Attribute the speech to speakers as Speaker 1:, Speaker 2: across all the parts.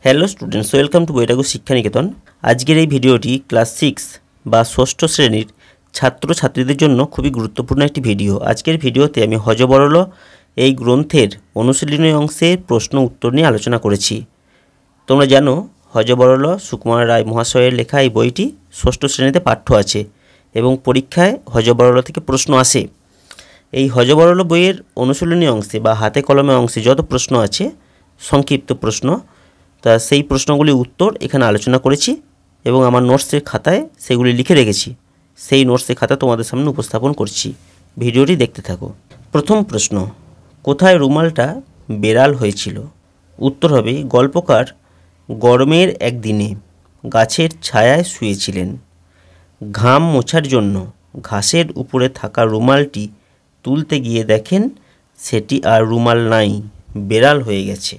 Speaker 1: Hello students, welcome to বৈরাগ্য শিক্ষা নিকেতন। আজকের এই ভিডিওটি ক্লাস 6 বা ষষ্ঠ শ্রেণীর ছাত্রছাত্রীদের জন্য খুবই গুরুত্বপূর্ণ একটি ভিডিও। আজকের ভিডিওতে আমি হযবরল এই গ্রন্থের অনুশীলনী অংশের প্রশ্ন উত্তর নিয়ে আলোচনা করেছি। তোমরা জানো হযবরল সুকুমার রায় মহাশয়ের লেখা এই বইটি ষষ্ঠ শ্রেণীতে পাঠ্য আছে এবং পরীক্ষায় হযবরল থেকে প্রশ্ন আসে। এই হযবরল বইয়ের অনুশীলনী অংশে বা হাতে কলমে অংশে যত প্রশ্ন আছে, সংক্ষিপ্ত প্রশ্ন, তা সেই প্রশ্নগুলির উত্তর এখানে আলোচনা করেছি এবং আমার নোটসের খাতায় সেগুলি লিখে রেখেছি। সেই নোটসের খাতা তোমাদের সামনে উপস্থাপন করছি। ভিডিওটি দেখতে থাকো। প্রথম প্রশ্ন, কোথায় রুমালটা বেড়াল হয়েছিল? উত্তর হবে গল্পকার গরমের একদিনে গাছের ছায়ায় শুয়েছিলেন। ঘাম মোছার জন্য ঘাসের উপরে থাকা রুমালটি তুলতে গিয়ে দেখেন সেটি আর রুমাল নাই, বেড়াল হয়ে গেছে।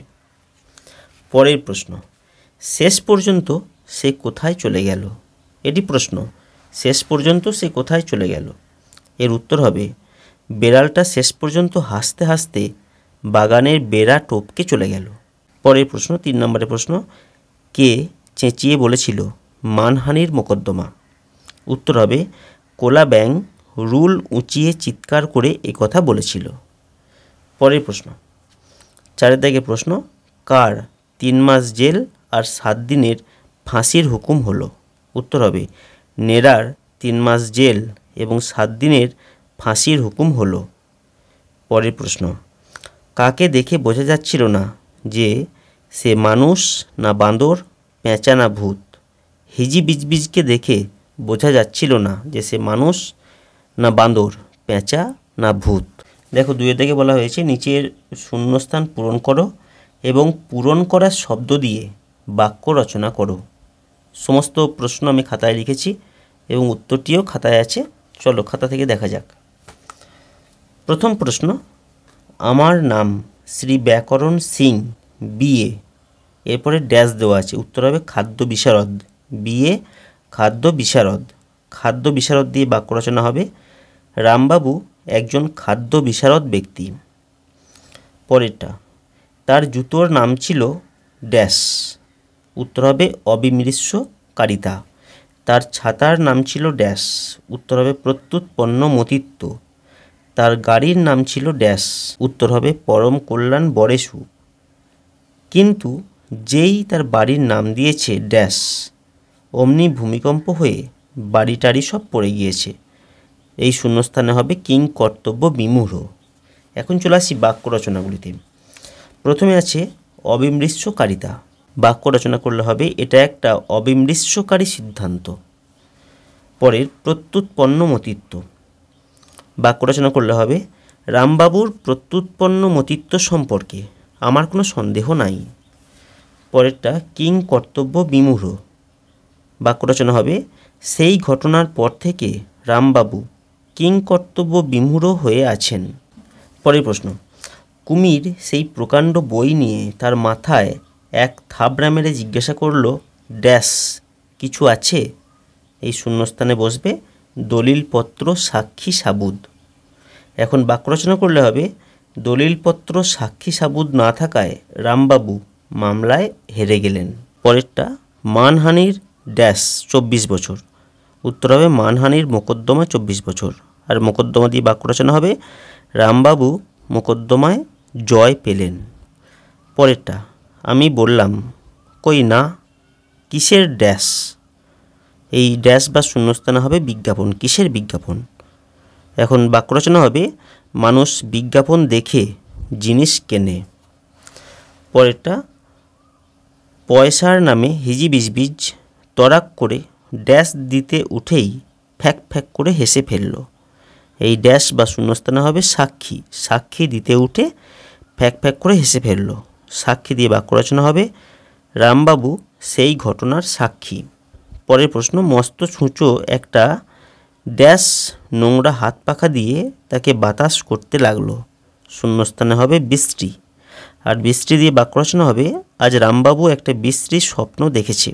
Speaker 1: পরের প্রশ্ন, শেষ পর্যন্ত সে কোথায় চলে গেল? এটি প্রশ্ন, শেষ পর্যন্ত সে কোথায় চলে গেল? এর উত্তর হবে বেড়ালটা শেষ পর্যন্ত হাসতে হাসতে বাগানের বেড়া টপকে চলে গেল। পরের প্রশ্ন, 3 নম্বরের প্রশ্ন, কে চেঁচিয়ে বলেছিল মানহানির মোকদ্দমা? উত্তর হবে কোলা ব্যাঙ রুল উঁচিয়ে চিৎকার করে কথা বলেছিল। পরের প্রশ্ন, 4 দাগের প্রশ্ন, কার 3 মাস জেল আর 7 দিনের ফাঁসির হুকুম হলো? উত্তর হবে নেড়ার 3 মাস জেল এবং 7 দিনের ফাঁসির হুকুম হলো। পরের প্রশ্ন, কাকে দেখে বোঝা যাচ্ছিল না যে সে মানুষ না বাঁদর, পেঁচা না ভূত? হিজি বিজবিজকে দেখে বোঝা যাচ্ছিল না যে সে মানুষ না বাঁদর, পেঁচা না ভূত। দেখো 2 থেকে বলা হয়েছে নিচের শূন্যস্থান পূরণ করো এবং পূরণ করা শব্দ দিয়ে বাক্য রচনা করো। সমস্ত প্রশ্ন আমি খাতায় লিখেছি এবং উত্তরটিও খাতায় আছে। চলো খাতা থেকে দেখা যাক। প্রথম প্রশ্ন, আমার নাম শ্রী ব্যাকরণ সিং, বিএ। এরপরে ড্যাশ দেওয়া আছে, উত্তর হবে খাদ্য বিশারদ, বিএ খাদ্য বিশারদ। খাদ্য বিশারদ দিয়ে বাক্য রচনা হবে রামবাবু একজন খাদ্য বিশারদ ব্যক্তি। পরেরটা, তার জুতোর নাম ছিল ড্যাশ। উত্তর হবে অবিমৃষ্যকারিতা। তার ছাতার নাম ছিল ড্যাশ। উত্তর হবে প্রত্যুৎপন্ন মতিত্ব। তার গাড়ির নাম ছিল ড্যাশ। উত্তর হবে পরম কল্যাণ বরেশু। কিন্তু যেই তার বাড়ির নাম দিয়েছে ড্যাশ, অমনি ভূমিকম্প হয়ে বাড়ি টাড়ি সব পড়ে গিয়েছে। এই শূন্যস্থানে হবে কিং কর্তব্য বিমূঢ়। এখন চলে আসি বাক্য রচনাগুলিতে। প্রথমে আছে অবিমৃষ্যকারিতা। বাক্য রচনা করলে হবে এটা একটা অবিমৃষ্যকারী সিদ্ধান্ত। পরের প্রত্যুৎপন্ন মতিত্ব। বাক্য রচনা করলে হবে রামবাবুর প্রত্যুৎপন্ন মতিত্ব সম্পর্কে আমার কোনো সন্দেহ নাই। পরেরটা কিং কর্তব্য বিমূঢ়। বাক্য রচনা হবে সেই ঘটনার পর থেকে রামবাবু কিং কর্তব্য বিমূঢ় হয়ে আছেন। পরের প্রশ্ন, কুমির সেই প্রকাণ্ড বই নিয়ে তার মাথায় এক থাবড়া মেরে জিজ্ঞাসা করল ড্যাশ কিছু আছে? এই শূন্যস্থানে বসবে দলিলপত্র সাক্ষী সাবুদ। এখন বাক্য রচনা করলে হবে দলিলপত্র সাক্ষী সাবুদ না থাকায় রামবাবু মামলায় হেরে গেলেন। পরেরটা, মানহানির ড্যাশ 24 বছর। উত্তর হবে মানহানির মোকদ্দমা 24 বছর। আর মোকদ্দমা দিয়ে বাক্য রচনা হবে রামবাবু মোকদ্দমায় জয় পেলেন। পরেরটা, আমি বললাম কই না কিসের ড্যাশ? এই ড্যাশ বা শূন্যস্থানে হবে বিজ্ঞাপন। কিসের বিজ্ঞাপন? এখন বাক্য রচনা হবে মানুষ বিজ্ঞাপন দেখে জিনিস কেনে। পরেরটা, পয়সার নামে হিজি বিজবিজ তরাক করে ড্যাশ দিতে উঠেই ফ্যাক ফ্যাক করে হেসে ফেলল। এই ড্যাশ বা শূন্যস্থানে হবে সাক্ষী। সাক্ষী দিতে উঠে ফ্যাক ফ্যাক করে হেসে ফেলল। সাক্ষী দিয়ে বাক্য রচনা হবে রামবাবু সেই ঘটনার সাক্ষী। পরের প্রশ্ন, মস্ত ছুঁচো একটা ড্যাশ নোংরা হাত পাখা দিয়ে তাকে বাতাস করতে লাগলো। শূন্যস্থানে হবে বৃষ্টি। আর বৃষ্টি দিয়ে বাক্য রচনা হবে আজ রামবাবু একটা বৃষ্টির স্বপ্ন দেখেছে।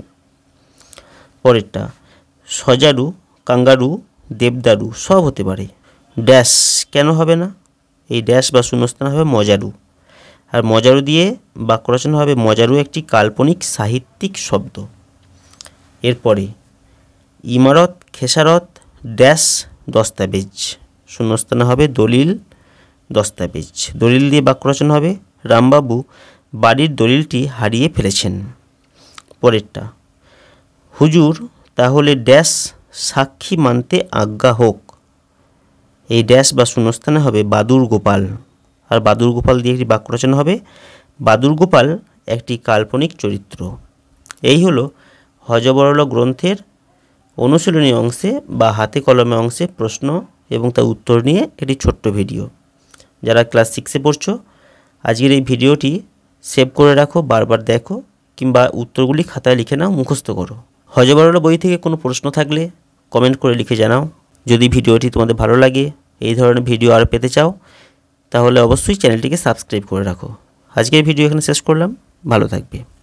Speaker 1: পরেরটা, সজারু কাঙ্গারু দেবদারু সব হতে পারে, ড্যাশ কেন হবে না? এই ড্যাশ বা শূন্যস্থান হবে মজারু। আর মজারু দিয়ে বাক্য রচনা হবে মজারু একটি কাল্পনিক সাহিত্যিক শব্দ। এরপরে ইমারত খেসারত ড্যাশ দস্তাবেজ, শূন্যস্থানে হবে দলিল দস্তাবেজ। দলিল দিয়ে বাক্য রচনা হবে রামবাবু বাড়ির দলিলটি হারিয়ে ফেলেছেন। পরেরটা হুজুর তাহলে ড্যাশ সাক্ষী মানতে আজ্ঞা হোক, এই ড্যাশ বা শূন্যস্থানে হবে বাদুর গোপাল। আর বাদুর গোপাল দিয়ে একটি বাক্য রচনা হবে বাদুর গোপাল একটি কাল্পনিক চরিত্র। এই হলো হযবরল গ্রন্থের অনুশীলনী অংশে বা হাতে কলমে অংশে প্রশ্ন এবং তার উত্তর নিয়ে একটি ছোট্ট ভিডিও। যারা ক্লাস 6-এ পড়ছো আজকের এই ভিডিওটি সেভ করে রাখো, বারবার দেখো কিংবা উত্তরগুলি খাতায় লিখে নাও, মুখস্থ করো। হযবরল বই থেকে কোনো প্রশ্ন থাকলে কমেন্ট করে লিখে জানাও। যদি ভিডিওটি তোমাদের ভালো লাগে, এই ধরনের ভিডিও আর পেতে চাও, তাহলে অবশ্যই চ্যানেলটিকে সাবস্ক্রাইব করে রাখো। আজকের ভিডিও এখানে শেষ করলাম, ভালো থাকবে।